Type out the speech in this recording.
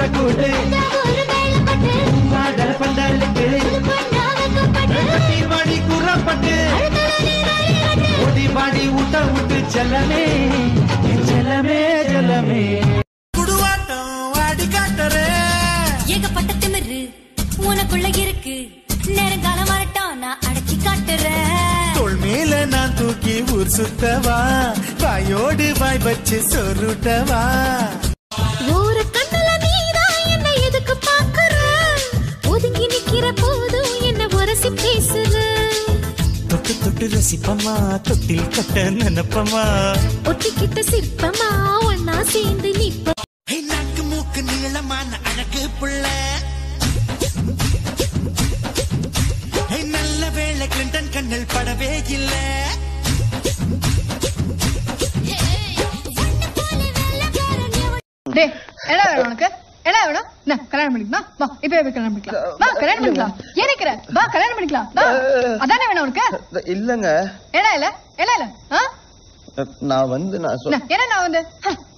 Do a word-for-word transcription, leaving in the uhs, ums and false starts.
கூடு மாடல் பந்தலுக்கு வாடி கூறப்பட்டு ஓடி வாடி ஊட்ட விட்டு செல்லமே செல்லமே செல்லமே குடுவாட்டம் வாடி காட்டுறே ஏகப்பட்ட திமிரு உனக்குள்ள இருக்கு நேரங்காலம் வரட்டும் நான் அடக்கி காட்டுறேன் தோள் மேல நான் தூக்கி ஊர் சுத்தவா வாயோடு வாய் வச்சு சொருட்டவா ஒரு கண்ணுல நீதான் என்ன எதுக்கு பாக்குற ஒதுங்கி நிக்கிற போதும் என்ன உரசி பேசுற தொட்டு தொட்டு ரசிப்பமா தொட்டில் கட்ட நினைப்பமா ஒட்டிக்கிட்ட சிற்பமா ஒன்னா சேர்ந்து நிப்ப நாக்கு மூக்கு நீளமான அழகு புள்ள நல்ல வேளை கிளின்டன் கண்ணில் படவே இல்ல என்ன வேணும் உனக்கு என்ன வேணும் கல்யாணம் பண்ணிக்கலாம் வா இப்ப கல்யாணம் பண்ணிக்கலாம் வா கல்யாணம் பண்ணிக்கலாம் ஏன் நிக்கிற வா கல்யாணம் பண்ணிக்கலாம் அதானே வேணும் உனக்கு இல்லங்க என்ன இல்ல என்ன இல்ல நான் வந்து நான் என்ன நான் வந்து